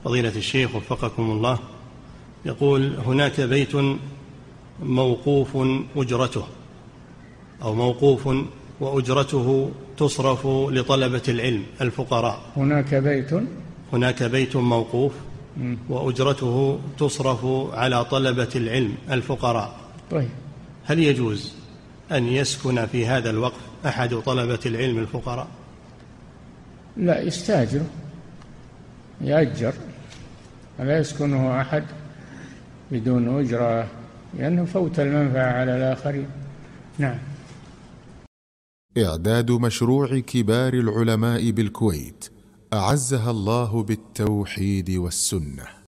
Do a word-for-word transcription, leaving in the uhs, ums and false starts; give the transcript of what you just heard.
فضيلة الشيخ وفقكم الله، يقول هناك بيت موقوف أجرته أو موقوف وأجرته تصرف لطلبة العلم الفقراء. هناك بيت هناك بيت موقوف وأجرته تصرف على طلبة العلم الفقراء. طيب، هل يجوز أن يسكن في هذا الوقف أحد طلبة العلم الفقراء؟ لا، يستاجر، يأجر، لا يسكنه أحد بدون أجرة، لأنه فوت المنفعة على الآخرين. نعم. إعداد مشروع كبار العلماء بالكويت أعزها الله بالتوحيد والسنة.